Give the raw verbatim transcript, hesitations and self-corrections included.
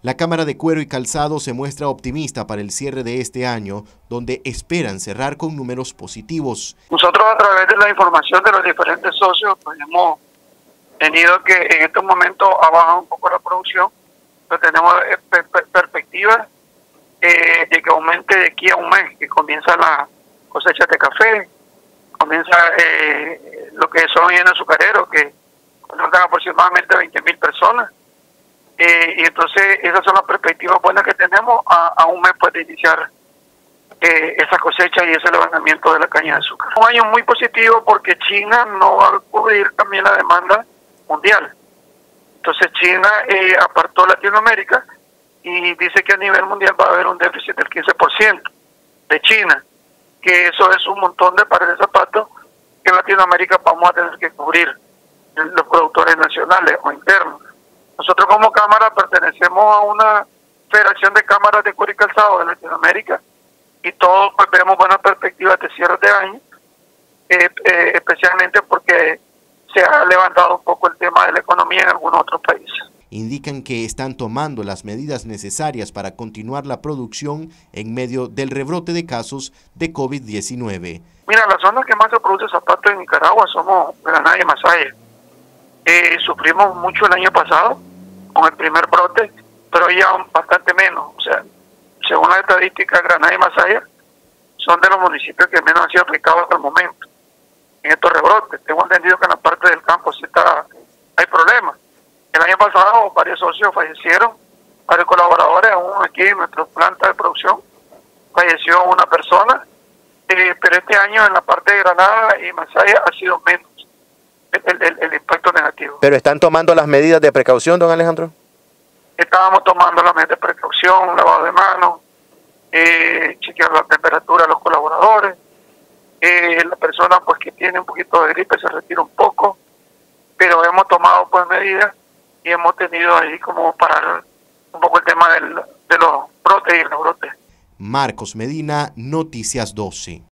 La Cámara de Cuero y Calzado se muestra optimista para el cierre de este año, donde esperan cerrar con números positivos. Nosotros, a través de la información de los diferentes socios, pues hemos tenido que en estos momentos ha bajado un poco la producción, pero tenemos per per perspectivas eh, de que aumente de aquí a un mes, que comienza la cosecha de café, comienza eh, lo que son llenos azucareros, que contratan aproximadamente veinte mil personas. Eh, y entonces esas son las perspectivas buenas que tenemos a, a un mes pues, de iniciar eh, esa cosecha y ese levantamiento de la caña de azúcar. Un año muy positivo porque China no va a cubrir también la demanda mundial. Entonces China eh, apartó Latinoamérica y dice que a nivel mundial va a haber un déficit del quince por ciento de China, que eso es un montón de pares de zapatos que en Latinoamérica vamos a tener que cubrir los productores nacionales o internos. Nosotros como Cámara pertenecemos a una federación de cámaras de cuero y calzado de Latinoamérica y todos pues, vemos buenas perspectivas de cierre de año, eh, eh, especialmente porque se ha levantado un poco el tema de la economía en algunos otros países. Indican que están tomando las medidas necesarias para continuar la producción en medio del rebrote de casos de COVID diecinueve. Mira, la zona que más se produce zapatos en Nicaragua somos Granada y Masaya. Eh, sufrimos mucho el año pasado con el primer brote, pero ya bastante menos. O sea, según las estadísticas, Granada y Masaya son de los municipios que menos han sido afectados hasta el momento en estos rebrotes. Tengo entendido que en la parte del campo sí está, hay problemas. El año pasado varios socios fallecieron, varios colaboradores, aún aquí en nuestra planta de producción, falleció una persona, eh, pero este año en la parte de Granada y Masaya ha sido menos el, el, el impacto negativo. ¿Pero están tomando las medidas de precaución, don Alejandro? Estábamos tomando las medidas de precaución, lavado de manos, eh, chequear la temperatura de los colaboradores, eh, la persona pues que tiene un poquito de gripe se retira un poco, pero hemos tomado pues medidas y hemos tenido ahí como parar un poco el tema del, de los brotes y los brotes. Marcos Medina, Noticias doce.